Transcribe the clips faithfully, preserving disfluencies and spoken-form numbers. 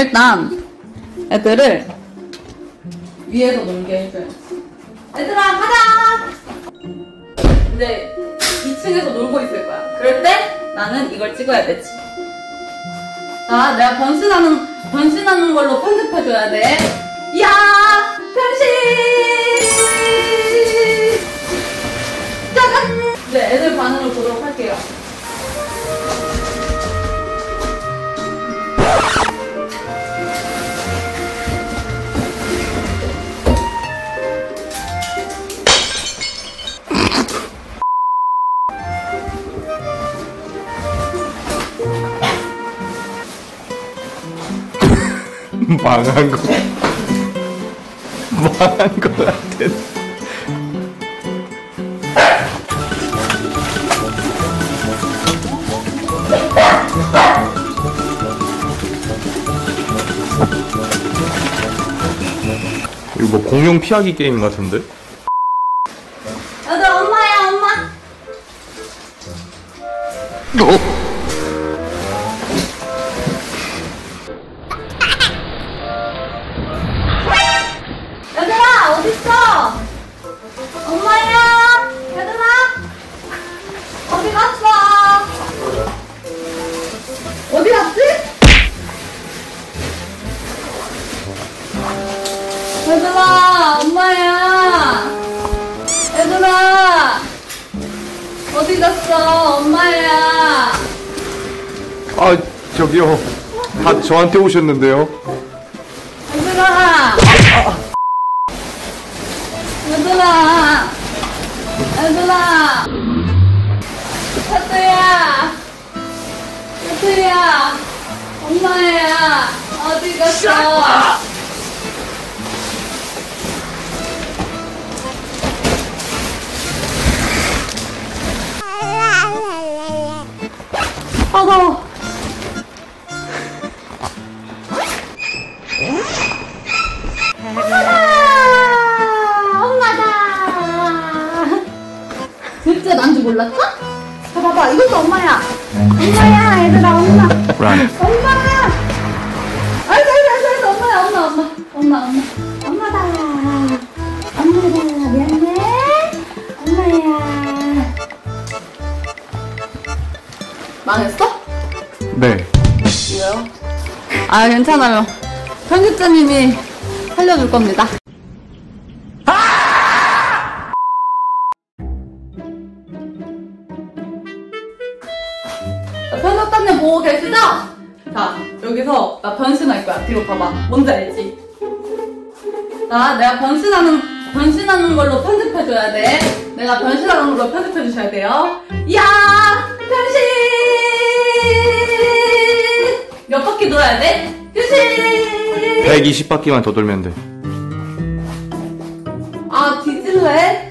일단 애들을 위에서 놀게 해줘요. 얘들아 가자! 이제 이 층에서 놀고 있을 거야. 그럴 때 나는 이걸 찍어야 되지. 자, 내가 변신하는 변신하는 걸로 편집해줘야 돼. 야, 변신! 짜잔! 이제 애들 반응을 보도록 할게요. 망한 거 망한 거 같아. 이거 뭐 공룡 피하기 게임 같은데? 얘들 엄마야 엄마. 어? 얘들아 어딨어? 엄마야. 얘들아 어디 갔어? 어디 갔지? 얘들아 엄마야. 얘들아 어디 갔어? 엄마야. 아 저기요, 다 저한테 오셨는데요. 얘들아 얘들아 얘들아 하트야 하트야 엄마야 어디 갔어? 아 더워. 진짜 난줄 몰랐어? 자, 봐봐, 이것도 엄마야. 엄마야, 얘들아, 엄마. Run. 엄마. 알았어, 알았어, 알았어, 엄마야, 엄마, 엄마, 엄마, 엄마, 엄마다. 엄마다, 미안해. 엄마야. 망했어? 네. 왜요? 아, 괜찮아요. 편집자님이 살려줄 겁니다. 편집자님 보고 계시죠? 자, 여기서 나 변신할 거야. 뒤로 봐봐. 뭔지 알지? 자, 내가 변신하는, 변신하는 걸로 편집해줘야 돼. 내가 변신하는 걸로 편집해주셔야 돼요. 야! 변신! 몇 바퀴 돌아야 돼? 변신! 백이십 바퀴만 더 돌면 돼. 아, 뒤질래?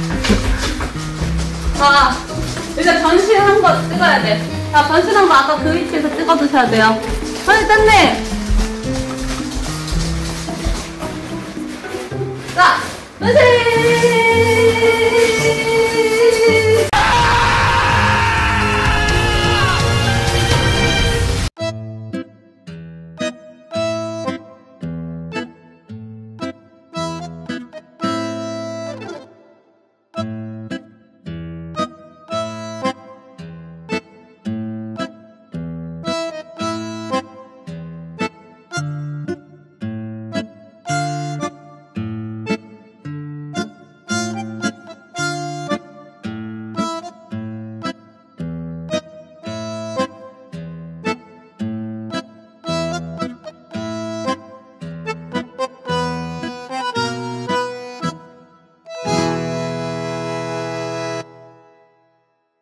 자, 이제 변신한 거 찍어야 돼. 자, 변신한 거 아까 그 위치에서 찍어주셔야 돼요. 편집자님! 자, 변신!